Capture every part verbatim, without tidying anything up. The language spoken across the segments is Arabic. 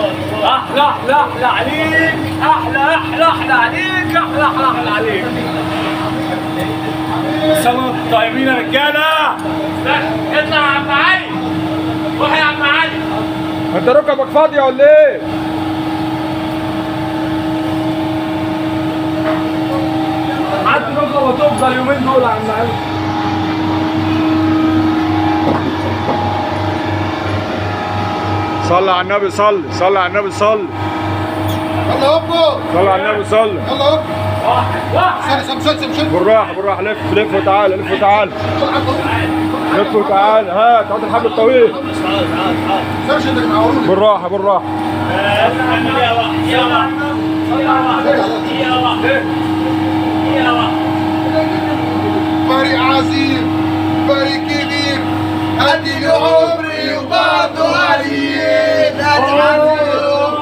احلى احلى احلى عليك، احلى احلى احلى عليك، احلى احلى احلى عليك. سلام طيبين يا رجاله. اطلع يا عم علي، روح يا عم علي. انت ركبك فاضيه ولا ايه؟ عدي ركبه وتفضل اليومين دول يا عم علي. صلي على النبي، صلي صلي على النبي، صلي. يلا هوبا، صلي على النبي، صلي. يلا هوبا. واحد واحد. سلسل سلسل سلسل. بالراحه بالراحه، لف لف وتعالى، لف وتعالى. لف وتعالى، هات هات الحبل الطويل. سلسل انك معوروني. بالراحه بالراحه. يا واحد يا واحد يا واحد يا واحد. فريق عظيم، فريق كبير، ادي عمري وبرضه قليل. ادي عظيم.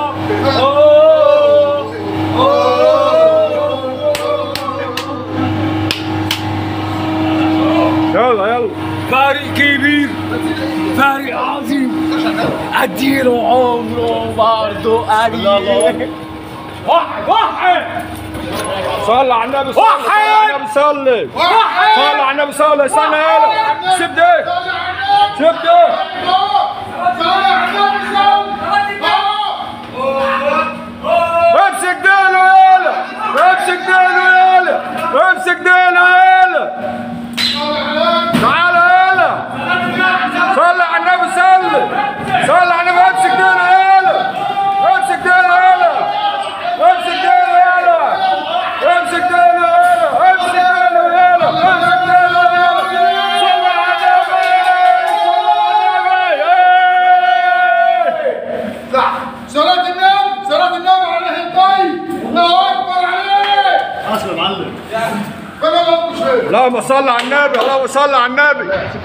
يلا يلا. فريق كبير، فريق عظيم، اديله عمره برضه قليل. واحد واحد. صلي على النبي، صلي على النبي، صلي. واحد. صلي على النبي، صلي. استنى يلا، سيب ده، سيب ده. امسك ديله يلا، امسك ديله يلا، امسك ديله يلا. تعالى يلا. صلي على النبي، صلي. صلي على النبي، امسك ديله يلا، امسك ديله يلا، امسك ديله يلا، امسك ديله يلا، امسك ديله يلا، امسك ديله يلا. صلي على النبي. صلاة النبي، صلاة النبي عليه الطيب. الله أكبر عليه. اصل يا معلم. فأنا ما أبقى شيء. اللهم صل على النبي، اللهم صل على النبي.